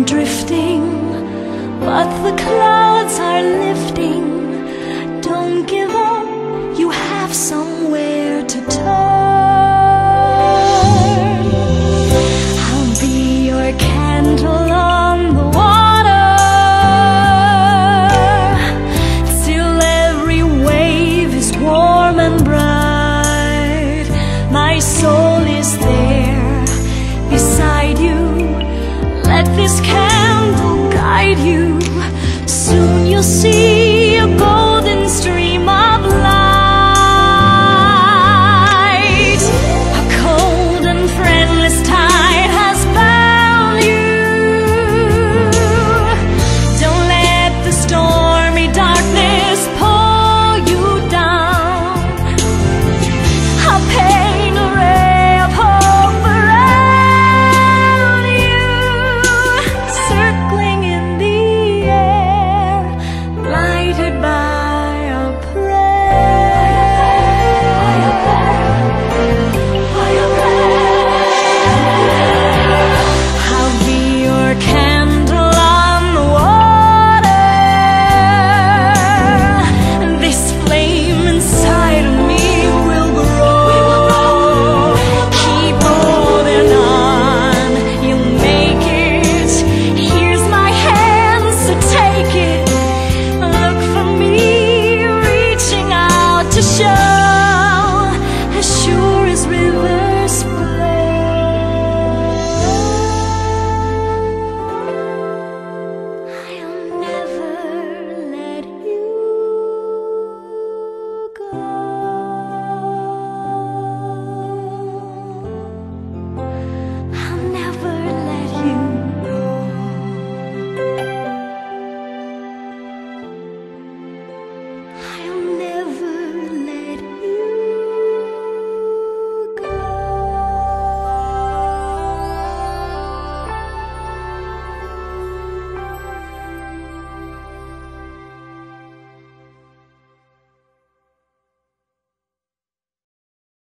drifting, but the clouds are lifting. Don't give up, you have somewhere to turn. I'll be your candle on the water, till every wave is warm and bright. My soul is there beside you. Let this